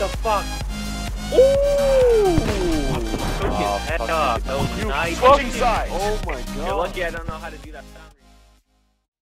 the fuck? Ooh! Took his head off. That was nice. Switching sides. Oh my god. You're lucky I don't know how to do that sound.